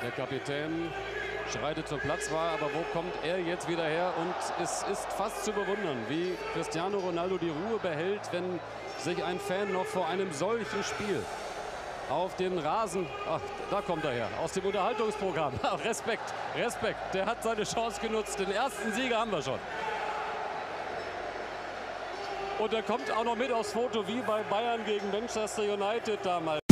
Der Kapitän schreitet zur Platzwahl, aber wo kommt er jetzt wieder her? Und es ist fast zu bewundern, wie Cristiano Ronaldo die Ruhe behält, wenn sich ein Fan noch vor einem solchen Spiel auf den Rasen, ach, da kommt er her, aus dem Unterhaltungsprogramm. Respekt, Respekt, der hat seine Chance genutzt. Den ersten Sieger haben wir schon. Und er kommt auch noch mit aufs Foto, wie bei Bayern gegen Manchester United damals.